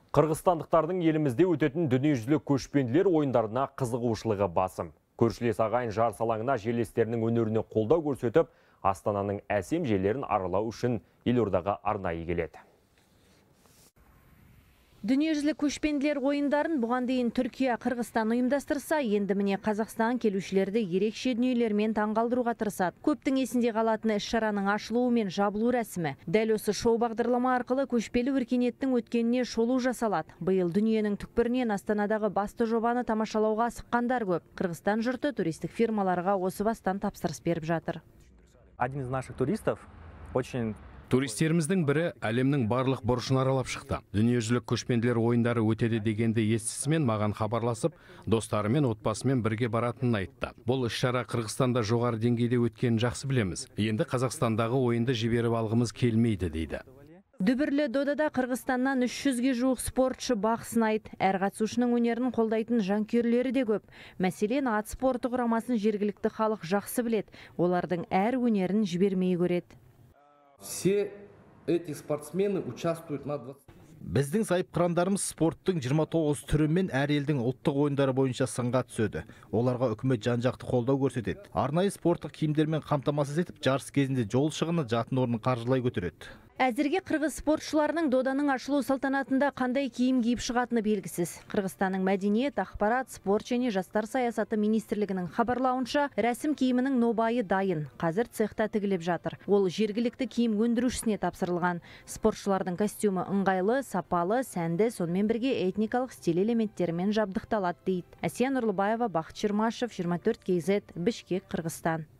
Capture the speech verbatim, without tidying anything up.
Қырғызстандықтардың елімізде өтетін дүниежүзілік көшпенділер ойындарына қызығушылығы басым. Көршілес ағайын жарыс алаңына жерлестерінің өнеріне қолдау көрсетіп, Астананың әсем жерлерін аралау үшін елордаға арнайы келеді. Дүниежүзілік көшпенділер ойындарын бұған дейін Түркия, Қырғызстан ұйымдастырса, енді міне Қазақстан келушілерді ерекше дүниелермен таңғалдыруға тырысады. Көптің есінде қалатын іс-шараның ашылуы мен жабылу рәсімі. Дәл осы шоу бағдарлама арқылы көшпелі өркениеттің өткеніне шолу жасалады. Биыл дүниенің түкпірінен Астанадағы басты жобаны тамашалауға асыққандар көп. Қырғызстан жұрты туристік фирмаларға осы бастан тапсырыс беріп жатыр. Один из наших туристов очень Туристеріміздің бірі әлемнің барлық бұрышын аралап шықты. Дүниежүзілік көшпенділер ойындары өтеді дегенде естісімен маған хабарласып, достарымен, отбасымен бірге баратынын айтты. Бұл іс-шара Қырғызстанда жоғары деңгейде өткенін жақсы білеміз. Енді Қазақстандағы ойынды жіберіп алғымыз келмейді дейді. Дүбірлі додада Қырғызстаннан үш жүзге жуық спортшы бақ сынайды. Әр қатысушының өнерін қолдайтын жанкүйерлері де көп. Мәселен, ат спорты құрамасын жергілікті халық жақсы біледі. Олардың әр өнерін жібермей көреді. Все эти спортсмены участвуют на двадцать. Біздің сайып қырандарымыз спорттың жиырма тоғыз түрімен әр елдің ұлттық ойындары бойынша сынға түседі. Оларға үкімет жан-жақты қолдау көрсетеді. Арнайы спорттық киімдермен қамтамасыз етіп, жарыс кезінде жол шығыны, жатын орнын қаржылай көтереді. Әзірге қырғыз спортшыларының доданың ашылу салтанатында қандай киім киіп шығатыны белгісіз. Қырғызстанның мәдениет, ақпарат, спорт және жастар саясаты министрлігінің хабарлауынша, рәсім киімінің нобайы дайын. Қазір цехта тігіліп жатыр. Ол жергілікті киім өндірушісіне тапсырылған. Спортшылардың костюмы ыңғайлы, сапалы, сәнді, сонымен бірге этникалық стиль элементтерімен жабдықталады дейді. Әсия Нұрлыбаева, Бақыт Чермашев, жиырма төрт кей зет, Бішкек, Қырғызстан.